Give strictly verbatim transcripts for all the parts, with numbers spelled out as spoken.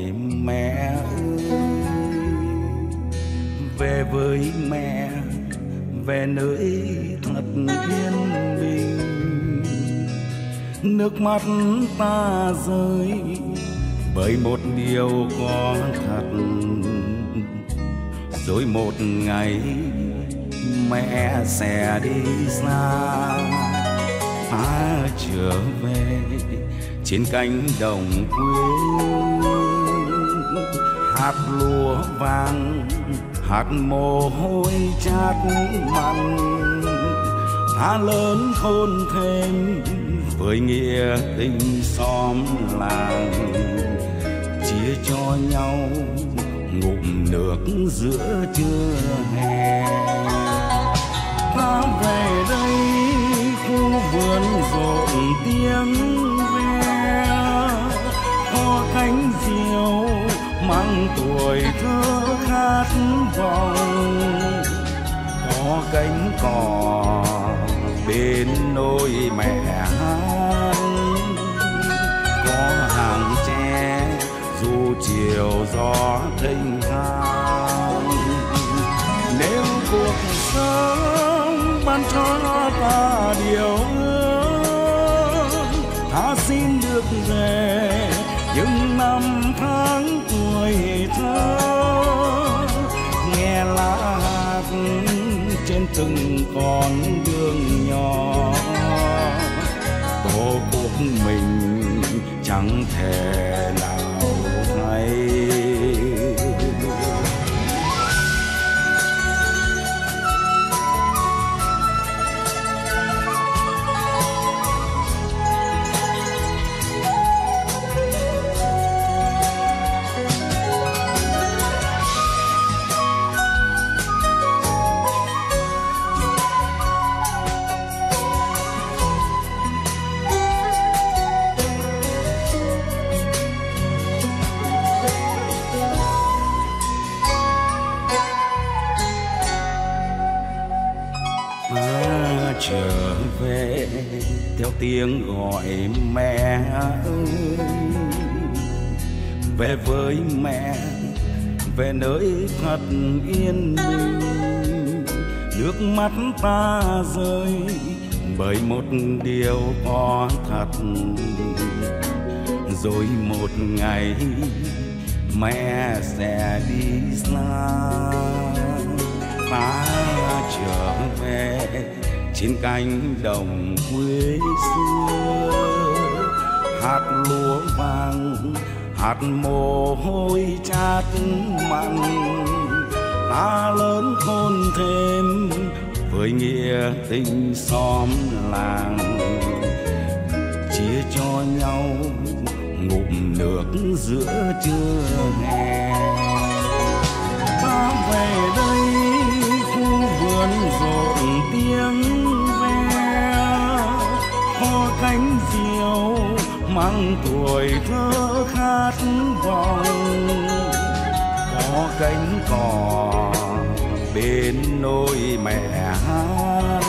mẹ ơi, về với mẹ, về nơi thật yên bình. Nước mắt ta rơi bởi một điều có thật, rồi một ngày mẹ sẽ đi xa. Ta trở về trên cánh đồng quê, hạt lúa vàng, hạt mồ hôi chát mặn. Ta lớn khôn thêm với nghĩa tình xóm làng, chia cho nhau ngụm nước giữa trưa hè. Ta về đây khu vườn rộn tiếng ve, có cánh diều mang tuổi thơ khát vọng, có cánh cò bên nôi mẹ hát, có hàng tre dù chiều gió thênh thang. Nếu cuộc sống ban cho ta điều ước, ta xin được về những năm tháng tuổi thơ, nghe lá hát trên từng con đường nhỏ. Tổ quốc mình chẳng thể nào thay. Trở về theo tiếng gọi mẹ ơi, về với mẹ, về nơi thật yên bình. Nước mắt ta rơi bởi một điều có thật, rồi một ngày mẹ sẽ đi xa. Ta trở về trên cánh đồng quê xưa, hạt lúa vàng, hạt mồ hôi chát mặn. Ta lớn khôn thêm với nghĩa tình xóm làng, chia cho nhau ngụm nước giữa trưa hè. Ta về đây khu vườn rộn tiếng ve, có cánh diều mang tuổi thơ khát vọng, có cánh cò bên nôi mẹ hát,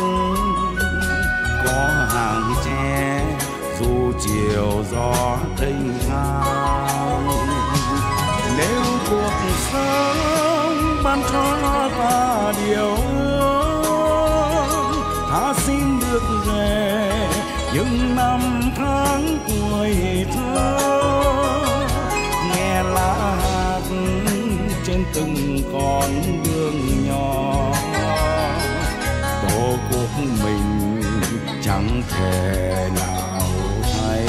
có hàng tre dù chiều gió thênh thang. Nếu cuộc sống ban cho ta điều ước, ta xin được về những năm tháng tuổi thơ, nghe lá hát trên từng con đường nhỏ. Tổ quốc mình chẳng thể nào thay.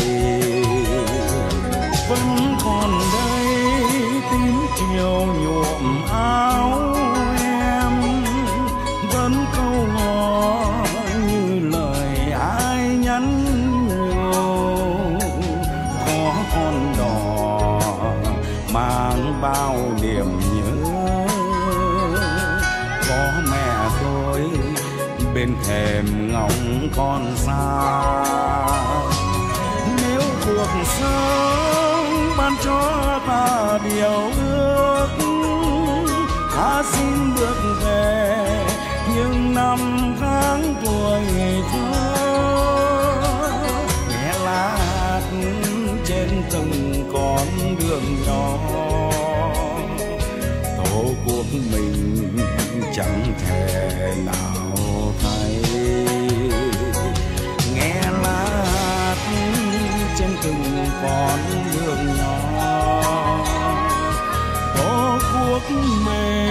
Vẫn còn đây tím chiều nhuộm áo em, vẫn câu hò như lời ai nhắn nhủ. Có con đò mang bao niềm nhớ, có mẹ tôi bên thềm ngóng con xa. Nếu cuộc sống ban cho ta điều ước, ta xin được về những năm tháng tuổi thơ, nghe lá hát trên từng con đường nhỏ. cuộc mình chẳng thể nào thay. Nghe lá hát trên từng con đường nhỏ, tổ quốc mình